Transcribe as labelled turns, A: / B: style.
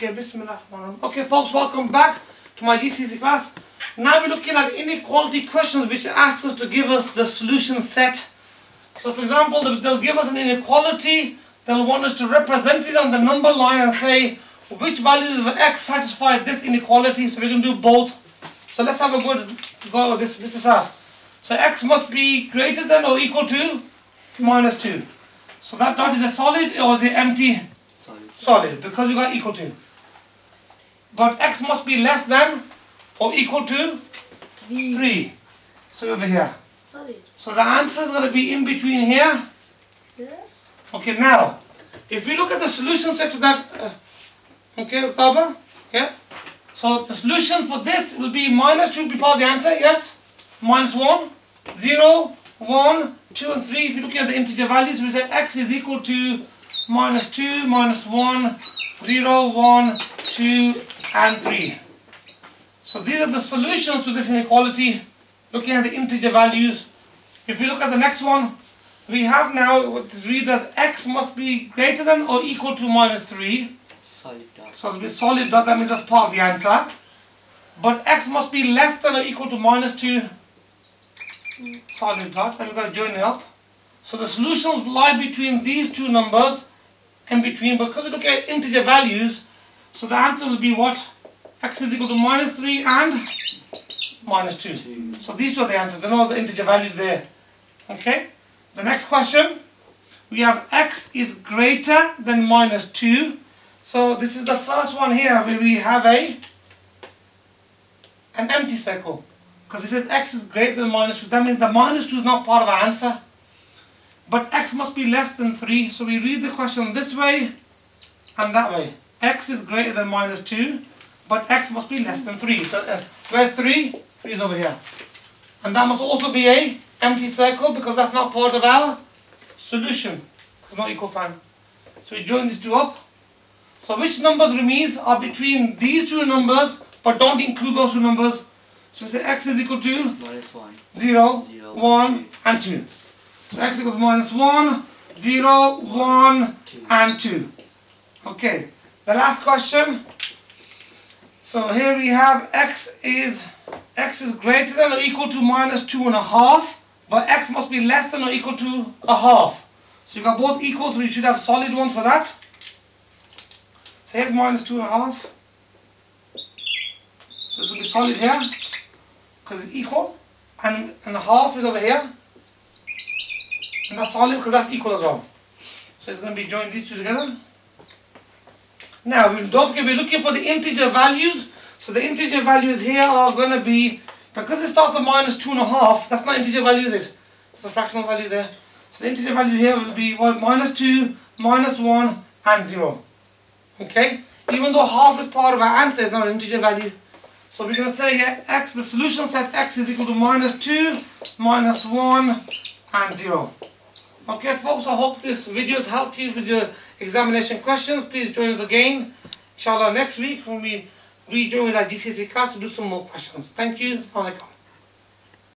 A: Okay, Bismillah. Okay, folks, welcome back to my GCSE class. Now we're looking at inequality questions which ask us to give us the solution set. So, for example, they'll give us an inequality. They'll want us to represent it on the number line and say which values of x satisfy this inequality. So we can do both. So let's have a good go at this, Mr. Saf. So x must be greater than or equal to minus 2. So that dot is a solid or is it empty? Solid, because we got equal to. But x must be less than or equal to 3. So over here.
B: Solid.
A: So the answer is going to be in between here.
B: Yes.
A: Okay, now, if we look at the solution set to that, okay, Taba, yeah. So the solution for this will be minus 2 will be part of the answer, yes? Minus 1, 0, 1, 2 and 3. If you look at the integer values, we say x is equal to minus 2, minus 1, 0, 1, 2 and 3. So these are the solutions to this inequality, looking at the integer values. If we look at the next one, we have now what this reads as x must be greater than or equal to minus 3.
C: Solid dot.
A: So it's be solid dot, that means that's part of the answer. But x must be less than or equal to minus 2. Solid dot, and we've got to join it up. So the solutions lie between these two numbers, in between, but because we look at integer values, so the answer will be what? X is equal to minus 3 and minus 2. So these two are the answers, they're not the integer values there. Okay? The next question, we have x is greater than minus 2. So this is the first one here where we have an empty circle. Because it says x is greater than minus 2. That means the minus 2 is not part of our answer. But x must be less than 3. So we read the question this way and that way. X is greater than minus 2. But x must be less than 3. So where's 3? 3 is over here. And that must also be a empty circle because that's not part of our solution. It's not equal sign. So we join these two up. So which numbers remains are between these two numbers but don't include those two numbers. So we say x is equal to
C: Minus 1.
A: 0, 1 and 2. So x equals minus 1, 0, 1 and 2. Okay, the last question. So here we have x is greater than or equal to minus 2.5, but x must be less than or equal to a half. So you got both equals, so you should have solid ones for that. So here's minus 2.5. So this will be solid here, because it's equal, and a half is over here. And that's solid because that's equal as well. So it's going to be join these two together. Now, don't forget we're looking for the integer values. So the integer values here are going to be, because it starts at minus 2.5, that's not integer value, is it? It's a fractional value there. So the integer value here will be what, minus 2, minus 1 and 0. Okay? Even though half is part of our answer, it's not an integer value. So we're going to say here, x, the solution set x is equal to minus 2, minus 1 and 0. Okay folks, I hope this video has helped you with your examination questions. Please join us again, inshallah, next week when we rejoin with our GCSE class to do some more questions. Thank you. Assalamu alaikum.